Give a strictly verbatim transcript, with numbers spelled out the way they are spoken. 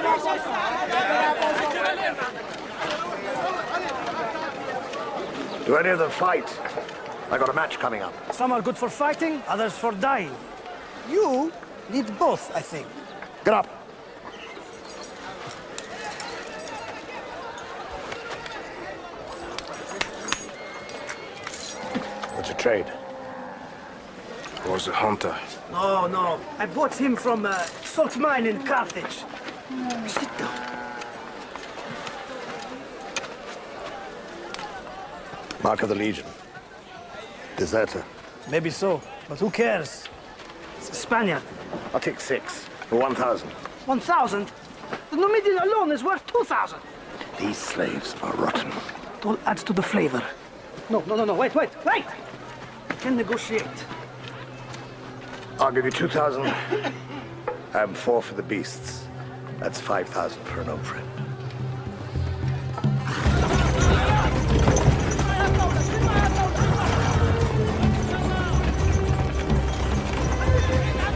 Do any of them fight? I got a match coming up. Some are good for fighting, others for dying. You need both, I think. Get up. What's your trade? I was a hunter. No, no. I bought him from a salt mine in Carthage. Sit down. Mark of the Legion. Deserter. Maybe so, but who cares? It's a Spaniard. I'll take six for one thousand. One thousand? The Numidian alone is worth two thousand. These slaves are rotten. It all adds to the flavor. No, no, no, no, wait, wait, wait! I can negotiate. I'll give you two thousand. And four for the beasts. That's five thousand for an old friend.